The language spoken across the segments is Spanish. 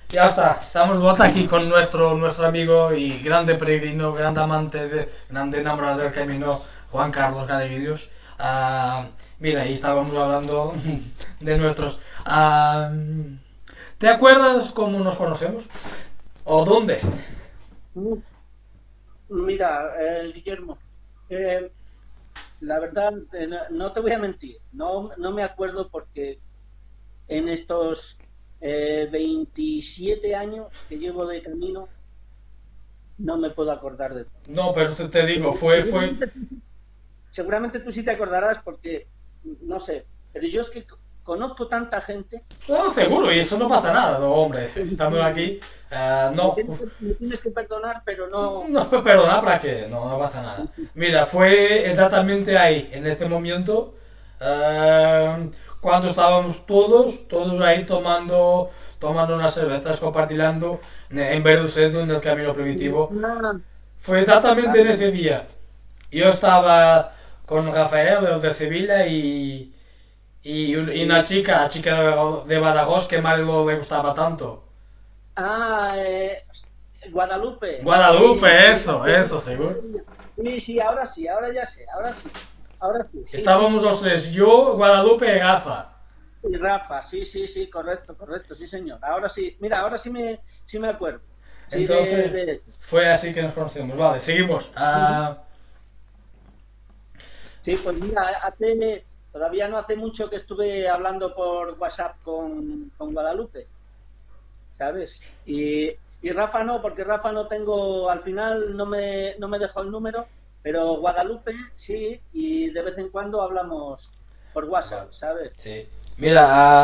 Ya está, estamos de vuelta aquí con nuestro amigo y grande peregrino, grande amante, grande enamorado del camino, Juan Carlos Gadeguillos. Mira, ahí estábamos hablando de nuestros. ¿Te acuerdas cómo nos conocemos? ¿O dónde? Mira, Guillermo, eh, la verdad, no te voy a mentir, no me acuerdo porque en estos 27 años que llevo de camino no me puedo acordar de todo. No, pero te digo, Pero fue. seguramente tú sí te acordarás porque, no sé, pero yo es que conozco tanta gente No, que seguro, y eso no pasa nada, no, hombre, estamos aquí. No, me tienes que perdonar, pero no. no, perdona, ¿para qué? No, no pasa nada. Mira, fue exactamente ahí, en ese momento, eh, cuando estábamos todos ahí tomando unas cervezas, compartiendo en Verducedo, en el camino primitivo. No, Fue exactamente en ese día. Yo estaba con Rafael, el de Sevilla, y una sí. chica de Badajoz que Mario le gustaba tanto. Ah, Guadalupe, sí, Guadalupe, eso, seguro. sí, sí, ahora sí, ahora ya sé, ahora sí, sí, sí. Estábamos los tres, yo, Guadalupe y Gaza. Y Rafa, sí, sí, sí, correcto, correcto, sí, señor. Ahora sí, mira, ahora sí me acuerdo. Sí, Entonces, de. fue así que nos conocimos. Vale, seguimos. Ujú. Sí, pues mira, todavía no hace mucho que estuve hablando por WhatsApp con Guadalupe, ¿sabes? Y Rafa no, porque Rafa no tengo, al final no me dejó el número, pero Guadalupe sí, y de vez en cuando hablamos por Vale, WhatsApp, ¿sabes? sí. Mira,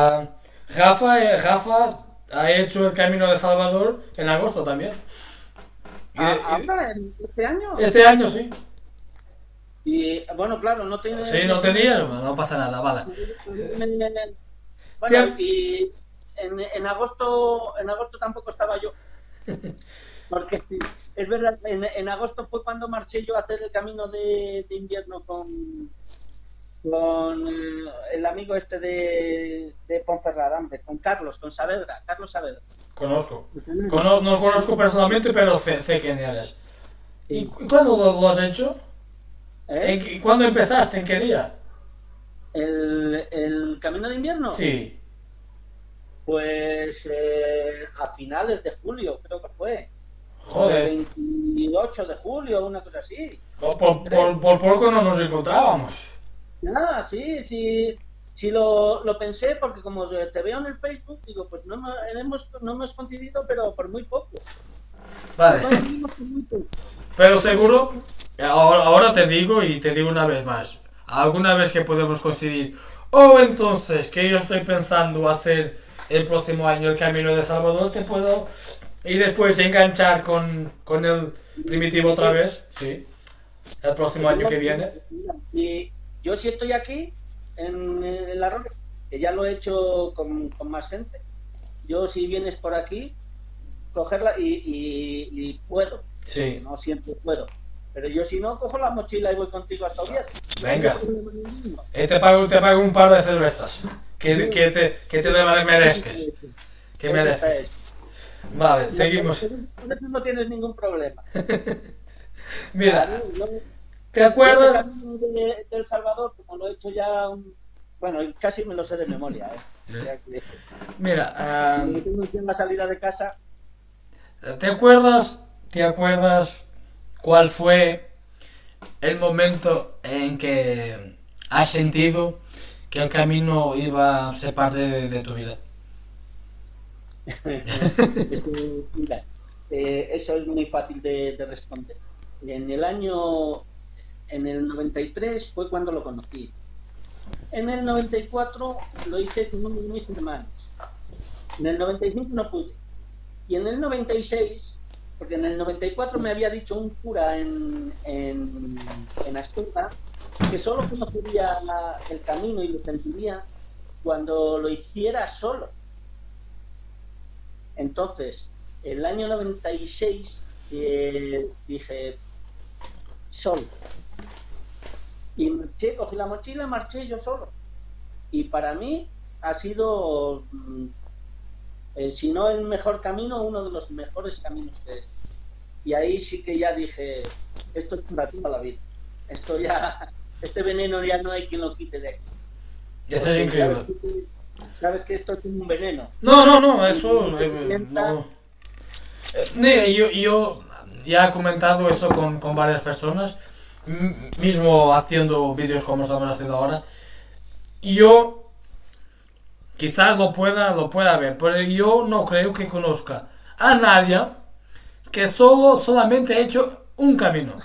Rafa ha hecho el camino de Salvador en agosto también. Ahora, en este año, Este año sí. y bueno, claro, no tiene, Sí, no no tiene. tenía, no pasa nada, vale. Bueno, Tía- y en agosto tampoco estaba yo, porque es verdad, en agosto fue cuando marché yo a hacer el camino de invierno con el amigo este de Ponferrada, hombre, con Carlos Saavedra. Conozco. Sí. No conozco personalmente, pero sé quién eres. ¿Y cuándo lo has hecho? ¿Eh? ¿Cuándo empezaste? ¿En qué día? El camino de invierno, Sí. pues a finales de julio, creo que fue. O el Joder. 28 de julio, una cosa así, creo. Por poco no nos encontrábamos. Ah, sí, sí, sí lo pensé porque como te veo en el Facebook, digo, pues no hemos coincidido, pero por muy poco. No Vale. coincidimos por muy poco. Pero seguro, ahora te digo y te digo una vez más. Alguna vez que podemos coincidir. O entonces que yo estoy pensando hacer el próximo año el Camino de Salvador, te puedo. Y después enganchar con el primitivo otra vez. Sí. El próximo año que viene. Y yo sí estoy aquí en la Roca, que ya lo he hecho con más gente. Yo si vienes por aquí, cogerla y puedo, porque Sí. no siempre puedo. Pero yo si no, cojo la mochila y voy contigo hasta Oviedo. No tengo Venga. problema ninguno. Te pago un par de cervezas. Que te merezcas. Que Eso está mereces. hecho. Vale, No, seguimos. por eso no tienes ningún problema. Mira, Claro, ¿te yo ese acuerdas? camino de El Salvador, como lo he hecho ya, bueno, casi me lo sé de memoria, ¿eh? O sea Mira, que lo tengo aquí en la salida de casa. ¿te acuerdas? ¿Te acuerdas cuál fue el momento en que has sentido que el camino iba a ser parte de tu vida? Mira, eso es muy fácil de responder. En el año, en el 93 fue cuando lo conocí. En el 94 lo hice con uno de mis hermanos. En el 95 no pude. Y en el 96, porque en el 94 me había dicho un cura en Astorga que solo conocería el camino y lo sentiría cuando lo hiciera solo. Entonces, el año 96 dije, solo. Y marché, cogí la mochila, marché yo solo. Y para mí ha sido Si no el mejor camino, uno de los mejores caminos que he hecho. Y ahí sí que ya dije, esto es para toda la vida. Esto ya, este veneno ya no hay quien lo quite de aquí. Eso es increíble. Sabes que esto es un veneno. No, eso no. Mira, yo ya he comentado eso con varias personas, mismo haciendo vídeos como estamos haciendo ahora. Yo quizás lo pueda ver, pero yo no creo que conozca a nadie que solamente ha hecho un camino.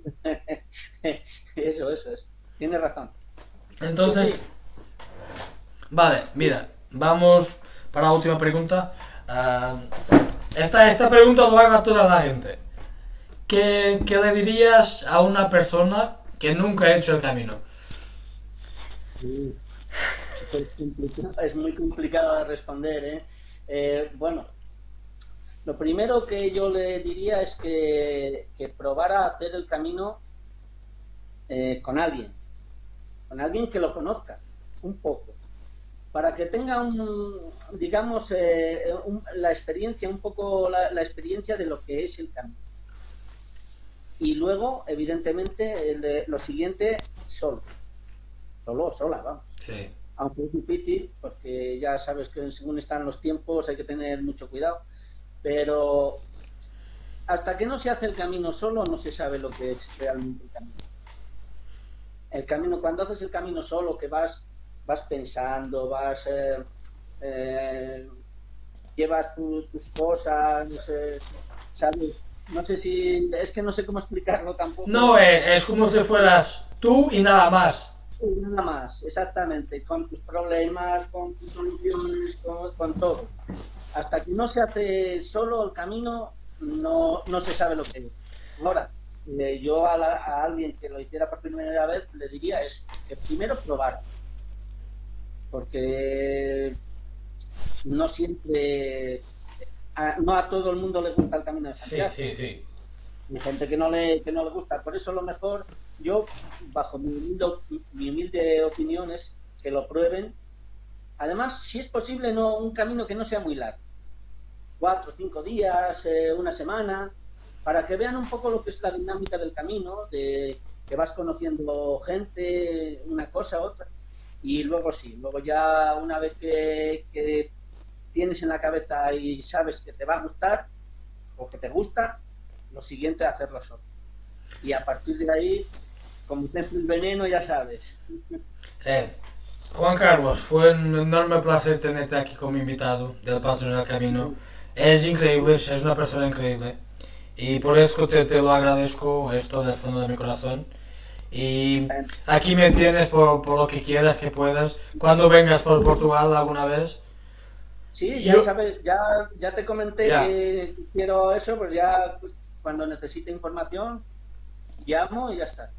Eso. Tienes razón. Entonces, vale, mira, vamos para la última pregunta. Esta pregunta lo haga toda la gente. ¿Qué le dirías a una persona que nunca ha hecho el camino? Sí, es muy complicado de responder, ¿eh? Bueno, lo primero que yo le diría es que probara a hacer el camino con alguien que lo conozca un poco, para que tenga digamos, la experiencia, un poco la experiencia de lo que es el camino. Y luego, evidentemente, lo siguiente, solo o sola, vamos. Sí. Aunque es difícil, porque ya sabes que según están los tiempos hay que tener mucho cuidado, pero hasta que no se hace el camino solo no se sabe lo que es realmente el camino. El camino, cuando haces el camino solo, que vas pensando, llevas tus cosas, no sé, ¿sabes? No sé si, es que no sé cómo explicarlo tampoco. No, es como si fueras tú y nada más. Nada más, exactamente, con tus problemas, con tus soluciones, con todo. Hasta que no se hace solo el camino, no se sabe lo que es. Ahora, yo a alguien que lo hiciera por primera vez le diría eso, que primero probara, porque no siempre, no a todo el mundo le gusta el camino de Santiago. Sí. Hay gente que no le gusta, por eso lo mejor, yo, bajo mi humilde opinión, es que lo prueben. Además, si es posible, no un camino que no sea muy largo, 4 o 5 días, una semana, para que vean un poco lo que es la dinámica del camino, de que vas conociendo gente, una cosa, otra, y luego ya una vez que tienes en la cabeza y sabes que te va a gustar o que te gusta, lo siguiente es hacerlo solo. Y a partir de ahí, como templo el veneno, ya sabes. Juan Carlos, fue un enorme placer tenerte aquí como invitado del Paso en el Camino. Es increíble, es una persona increíble. Y por eso te lo agradezco esto del fondo de mi corazón. Y aquí me tienes por lo que quieras, que puedas. Cuando vengas por Portugal alguna vez. Sí, ya sabes, ya te comenté que quiero eso, pues ya cuando necesite información, llamo y ya está.